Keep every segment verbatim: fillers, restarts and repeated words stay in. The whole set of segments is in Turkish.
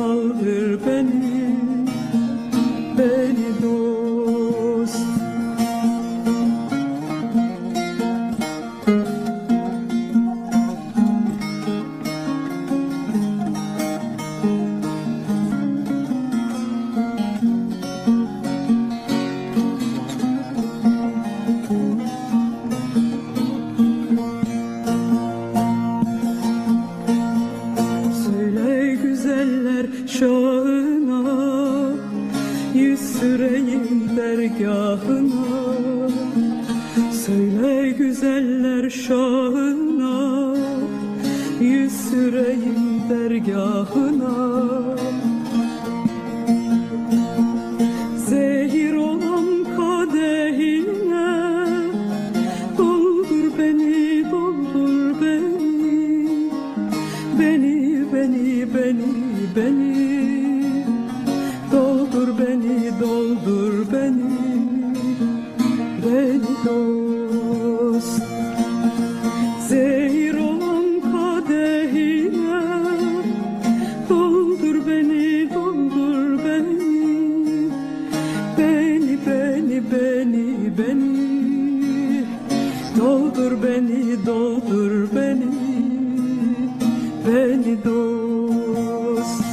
kaldır beni, beni dost. Şahına yüz süreyim dergahına, söyle güzeller şahına yüz süreyim dergahına. Zehir olan kadehine doldur beni, doldur beni, beni, beni, beni, beni. Doldur beni, doldur beni, beni dost. Zehir olan kadehine doldur beni, doldur beni, beni, beni, beni, beni. Doldur beni, doldur beni, beni dost.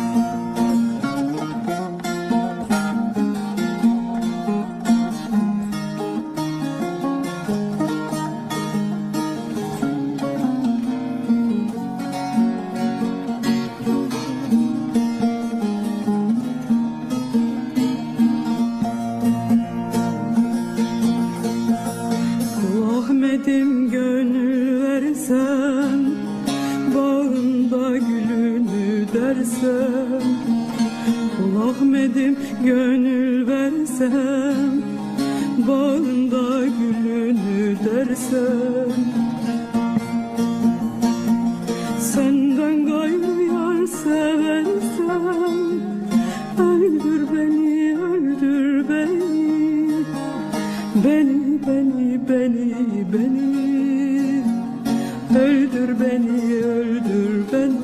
Ahmet'im gönül versem, bağında gülünü dersem. Kul Ahmet'im gönül versem, bağında gülünü dersem. Senden gayrı yar seversem, öldür beni, öldür beni, beni, beni, beni, beni. Öldür beni, öldür beni,